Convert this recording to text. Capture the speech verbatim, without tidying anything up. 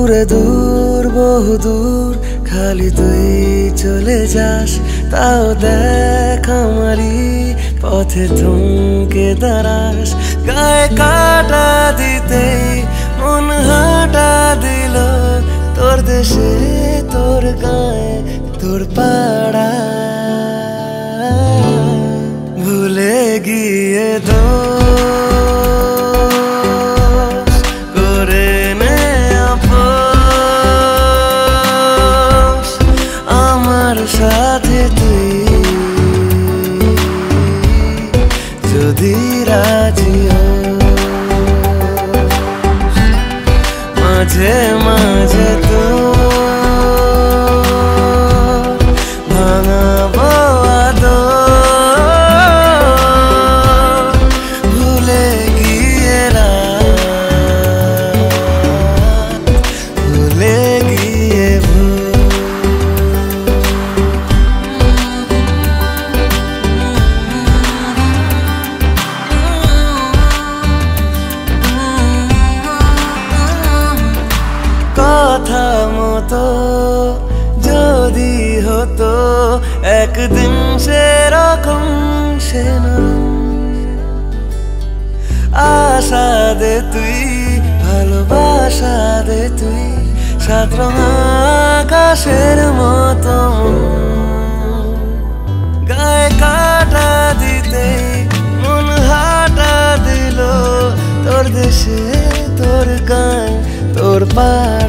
দূরে দূর বহু দূর খালি তুই চলে যাস, তাও দেখ আমারই পথে থমকে দাঁড়াস। গায়ে কাটা দিতেই মন হাঁটা দিল, তোর দেশে তোর গায়ে তোর পাড়া। ভুলে গিয়ে দো সাথে তুই যদি রাজি মাঝে মাঝে তো ভাঙাবো আদর, ভুলে গিয়ে রাত, ভুলে গিয়ে ভুল। কথা মতো যদি হতো একদিন সেরকম সে আশা দে তুই, ভালোবাসা দে তুই, সাত রঙ আকাশের মতো। গায়ে কাটা দিতে মন হাঁটা দিল, তোর দেশে তোর গায়ে তোর পাড়া।